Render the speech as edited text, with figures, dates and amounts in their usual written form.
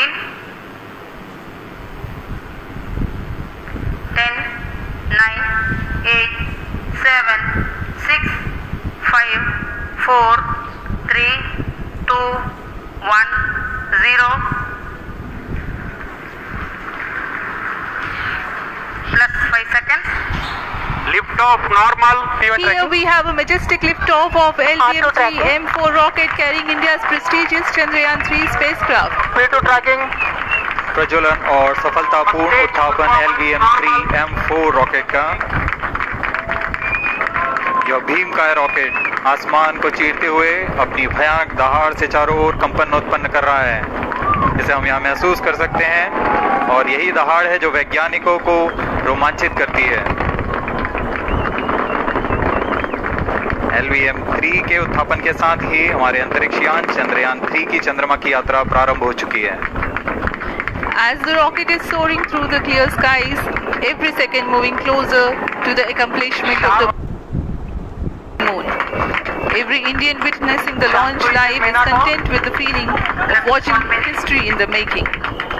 10, 9, 8, 7, 6, 5, 4, 3, 2, 1, 0. Plus 5 seconds. Lift off normal. Here we have a majestic lift-off of LVM-3 M4 rocket carrying India's prestigious Chandrayaan-3 spacecraft. P2 tracking. प्रज्वलन और सफलतापूर्ण उत्थापन LVM-3 M4 rocket का। यह भीमकाय rocket आसमान को चीरते हुए अपनी भयानक दहाड़ से चारों ओर कंपन उत्पन्न कर रहा है, जिसे हम यहाँ महसूस कर सकते हैं, और यही दहाड़ है जो वैज्ञानिकों को रोमांचित करती है। LVM-3 के उत्थापन के साथ ही हमारे अंतरिक्ष यान चंद्रयान-3 की चंद्रमा की यात्रा प्रारंभ हो चुकी है। As the rocket is soaring through the clear skies, every second moving closer to the accomplishment of the moon. Every Indian witnessing the launch live is content with the feeling of watching history in the making.